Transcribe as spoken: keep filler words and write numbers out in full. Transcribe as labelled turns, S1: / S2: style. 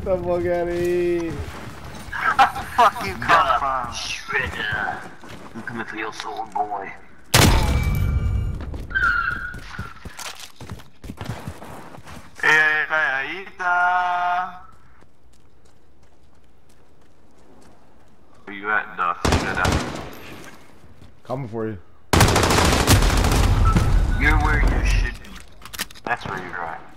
S1: Get the fuck out of here.
S2: Where the fuck you come from?
S3: Shredder. I'm coming for your soul, boy.
S2: Eh, calladita. Where you at, Duff? Shredder?
S1: Coming for you.
S3: You're where you should be.
S2: That's where you're at.